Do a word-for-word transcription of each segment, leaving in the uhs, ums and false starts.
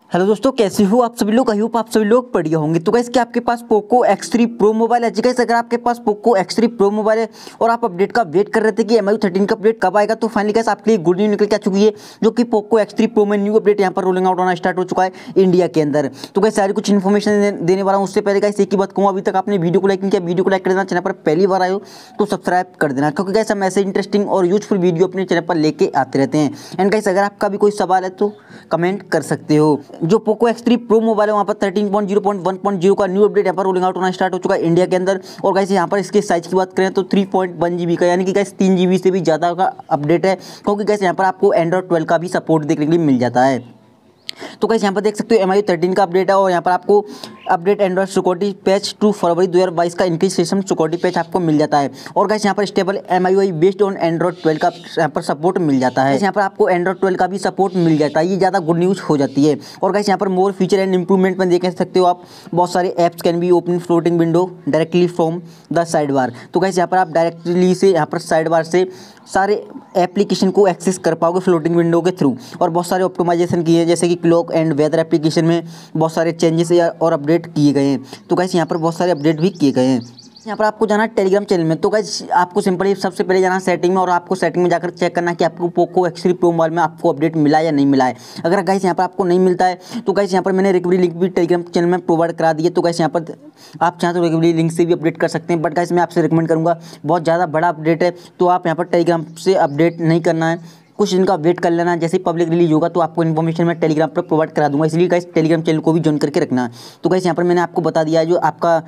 Hello दोस्तों, कैसे हो आप सभी लोग। आई होप आप सभी लोग बढ़िया होंगे। तो गाइस, क्या आपके पास Poco X three Pro mobile है? जी गाइस, अगर आपके पास Poco X three Pro mobile है और आप अपडेट का वेट कर रहे थे कि एम आई थर्टीन का अपडेट कब आएगा, तो फाइनली गाइस आपके लिए गुड न्यूज निकल के आ चुकी है, जो कि पोको एक्स थ्री प्रो में न्यू अपडेट यहाँ पर रोलिंग आउट होना स्टार्ट हो चुका है इंडिया के अंदर। तो गाइस, सारी कुछ इन्फॉर्मेशन देने वाला हूँ। उससे पहले गाइस एक ही बात कहूँ, अभी तक आपने वीडियो को लाइक नहीं किया, वीडियो को लाइक कर देना। चैनल पर पहली बार आए हो तो सब्सक्राइब कर देना, क्योंकि गाइस हम ऐसे इंटरेस्टिंग और यूजफुल वीडियो अपने चैनल पर लेके आते रहते हैं। एंड गाइस, अगर आपका भी कोई सवाल है तो कमेंट कर सकते हो। जो Poco X three Pro mobile है, वहाँ पर thirteen point zero point one point zero का न्यू अपडेट यहाँ पर रोलिंग आउट होना स्टार्ट हो चुका है इंडिया के अंदर। और गाइस, यहाँ पर इसके साइज की बात करें तो थ्री पॉइंट वन जीबी का, यानी कि गाइस तीन जीबी से भी ज़्यादा का अपडेट है, क्योंकि गाइस यहाँ पर आपको एंड्रॉइड ट्वेल्व का भी सपोर्ट देखने के लिए मिल जाता है। तो गाइस, यहाँ पर देख सकते हो एम आई थर्टीन का अपडेट है, और यहाँ पर आपको update Android security patch to फरवरी दो हज़ार बाईस का इंक्रीज सिस्टम सिक्योरिटी पैच आपको मिल जाता है। और गाइस, यहाँ पर stable M I U I based on Android twelve का यहाँ पर सपोर्ट मिल जाता है। यहाँ पर आपको एंड्रॉइड ट्वेल्व का भी सपोर्ट मिल जाता है, ये ज़्यादा गुड न्यूज़ हो जाती है। और गाइस, यहाँ पर मोर फीचर एंड इंप्रूवमेंट में देख सकते हो आप, बहुत सारे apps can be open floating window directly from the side bar. तो गाइस, यहाँ पर आप डायरेक्टली से यहाँ पर साइड बार से सारे एप्लीकेशन को एक्सेस कर पाओगे फ्लोटिंग विंडो के थ्रू। और बहुत सारे ऑप्टिमाइजेशन किए हैं, जैसे कि क्लॉक एंड वेदर एप्लीकेशन में बहुत सारे चेंजेस और अपडेट किए गए हैं। तो गाइस, यहाँ पर बहुत सारे अपडेट भी किए गए हैं। यहाँ पर आपको जाना है टेलीग्राम चैनल में। तो गाइस, आपको सिंपली सबसे पहले जाना सेटिंग में, और आपको सेटिंग में जाकर चेक करना कि आपको Poco X three Pro mobile में आपको अपडेट मिला या नहीं मिला है। अगर गाइस यहाँ पर आपको नहीं मिलता है तो गाइस, यहाँ पर मैंने रिकवरी लिंक भी टेलीग्राम चैनल में प्रोवाइड करा दी है। तो गाइस, यहाँ पर आप चाहें तो रिकवरी लिंक से भी अपडेट कर सकते हैं, बट गाइस मैं आपसे रिकमेंड करूँगा, बहुत ज़्यादा बड़ा अपडेट है तो आप यहाँ पर टेलीग्राम से अपडेट नहीं करना है, कुछ दिन का वेट कर लेना। जैसे ही पब्लिक रिलीज होगा तो आपको इन्फॉर्मेशन मैं टेलीग्राम पर प्रोवाइड करा दूंगा, इसलिए गाइस टेलीग्राम चैनल को भी ज्वाइन करके रखना। तो गाइस, यहाँ पर मैंने आपको बता दिया है, जो आपका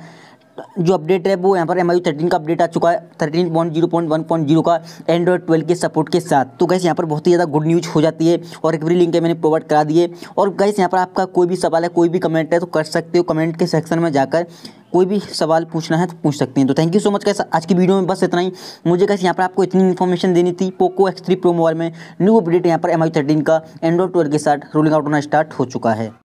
जो अपडेट है वो यहाँ पर एम आई थर्टीन का अपडेट आ चुका है, thirteen point zero point one point zero का एंड्रॉइड ट्वेल्व के सपोर्ट के साथ। तो गाइस, यहाँ पर बहुत ही ज़्यादा गुड न्यूज़ हो जाती है, और रिकवरी लिंक है मैंने प्रोवाइड करा दिए। और गाइस, यहाँ पर आपका कोई भी सवाल है, कोई भी कमेंट है तो कर सकते हो, कमेंट के सेक्शन में जाकर कोई भी सवाल पूछना है तो पूछ सकते हैं। तो thank you so much guys, आज की वीडियो में बस इतना ही। मुझे गाइस यहाँ पर आपको इतनी इन्फॉर्मेशन देनी थी। Poco X three Pro mobile में न्यू अपडेट यहाँ पर एम आई थर्टीन का एंड्रॉइड ट्वेल्व के साथ रोलिंग आउट होना स्टार्ट हो चुका है।